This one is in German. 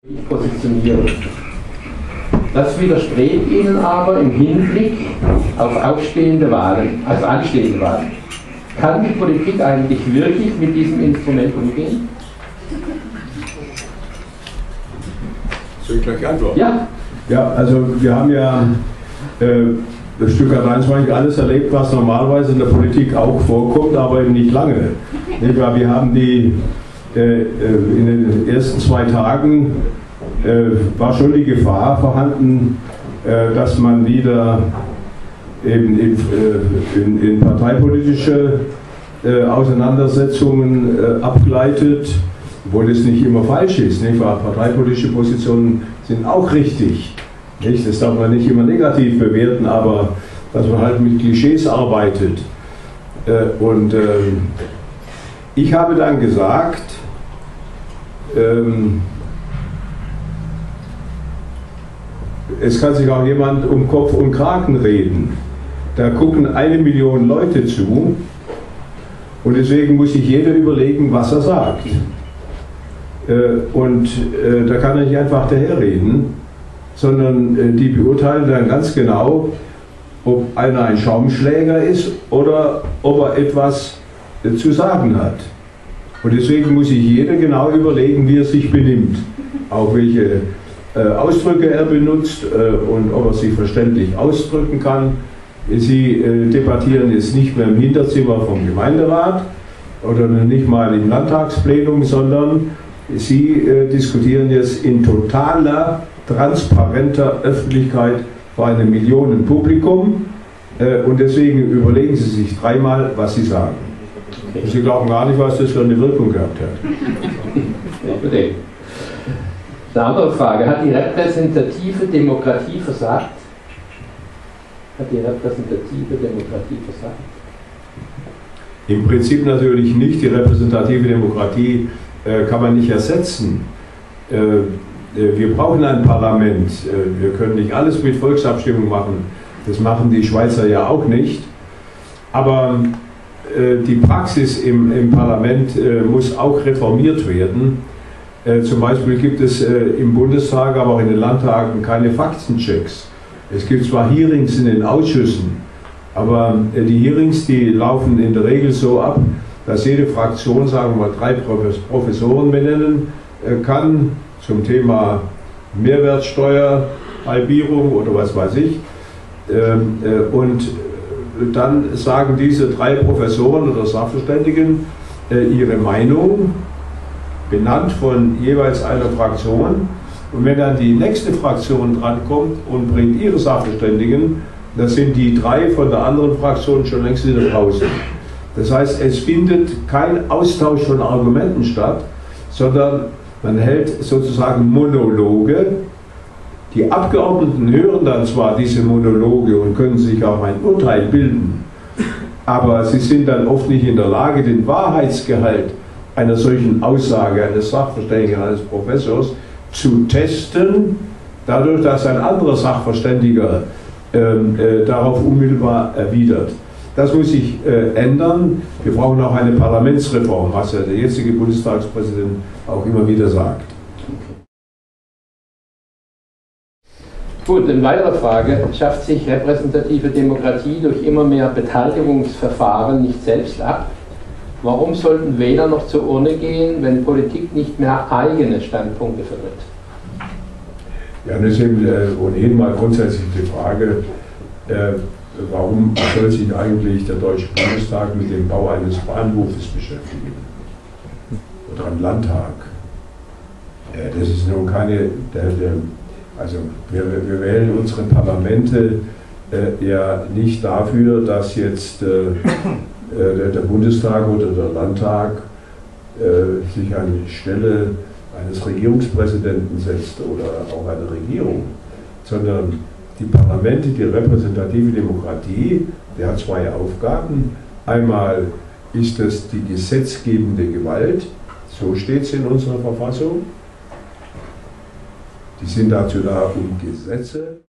positionieren. Das widerstrebt Ihnen aber im Hinblick auf anstehende Wahlen. Kann die Politik eigentlich wirklich mit diesem Instrument umgehen? Soll ich gleich antworten? Ja. Ja, also wir haben ja das Stück hat eigentlich alles erlebt, was normalerweise in der Politik auch vorkommt, aber eben nicht lange. Wir haben die in den ersten 2 Tagen war schon die Gefahr vorhanden, dass man wieder eben in parteipolitische Auseinandersetzungen abgleitet, obwohl es nicht immer falsch ist. Nicht? Weil parteipolitische Positionen sind auch richtig. Nicht? Das darf man nicht immer negativ bewerten, aber dass man halt mit Klischees arbeitet. Ich habe dann gesagt, es kann sich auch jemand um Kopf und Kragen reden. Da gucken 1 Million Leute zu und deswegen muss sich jeder überlegen, was er sagt. Da kann er nicht einfach daherreden, sondern die beurteilen dann ganz genau, ob einer ein Schaumschläger ist oder ob er etwas zu sagen hat. Und deswegen muss sich jeder genau überlegen, wie er sich benimmt, auch welche Ausdrücke er benutzt und ob er sich verständlich ausdrücken kann. Sie debattieren jetzt nicht mehr im Hinterzimmer vom Gemeinderat oder nicht mal im Landtagsplenum, sondern Sie diskutieren jetzt in totaler, transparenter Öffentlichkeit vor einem Millionenpublikum und deswegen überlegen Sie sich 3-mal, was Sie sagen. Sie glauben gar nicht, was das für eine Wirkung gehabt hat. Eine andere Frage, hat die repräsentative Demokratie versagt? Hat die repräsentative Demokratie versagt? Im Prinzip natürlich nicht. Die repräsentative Demokratie kann man nicht ersetzen. Wir brauchen ein Parlament. Wir können nicht alles mit Volksabstimmung machen. Das machen die Schweizer ja auch nicht. Aber die Praxis im Parlament muss auch reformiert werden. Zum Beispiel gibt es im Bundestag, aber auch in den Landtagen keine Faktenchecks. Es gibt zwar Hearings in den Ausschüssen, aber die Hearings, die laufen in der Regel so ab, dass jede Fraktion, sagen wir mal, 3 Professoren benennen kann zum Thema Mehrwertsteuer, Halbierung oder was weiß ich. Und dann sagen diese 3 Professoren oder Sachverständigen ihre Meinung, benannt von jeweils einer Fraktion. Und wenn dann die nächste Fraktion drankommt und bringt ihre Sachverständigen, dann sind die 3 von der anderen Fraktion schon längst wieder draußen. Das heißt, es findet kein Austausch von Argumenten statt, sondern man hält sozusagen Monologe. Die Abgeordneten hören dann zwar diese Monologe und können sich auch ein Urteil bilden, aber sie sind dann oft nicht in der Lage, den Wahrheitsgehalt einer solchen Aussage eines Sachverständigen, eines Professors zu testen, dadurch, dass ein anderer Sachverständiger darauf unmittelbar erwidert. Das muss sich ändern. Wir brauchen auch eine Parlamentsreform, was ja der jetzige Bundestagspräsident auch immer wieder sagt. Gut, eine weitere Frage. Schafft sich repräsentative Demokratie durch immer mehr Beteiligungsverfahren nicht selbst ab? Warum sollten Wähler noch zur Urne gehen, wenn Politik nicht mehr eigene Standpunkte vertritt? Ja, das ist eben ohnehin mal grundsätzlich die Frage, warum soll sich eigentlich der Deutsche Bundestag mit dem Bau eines Bahnhofes beschäftigen? Oder ein Landtag? Das ist nun keine, also wir wählen unsere Parlamente ja nicht dafür, dass jetzt der Bundestag oder der Landtag sich an die Stelle eines Regierungspräsidenten setzt oder auch eine Regierung, sondern die Parlamente, die repräsentative Demokratie, die hat 2 Aufgaben. Einmal ist es die gesetzgebende Gewalt, so steht es in unserer Verfassung. Die sind dazu da, um Gesetze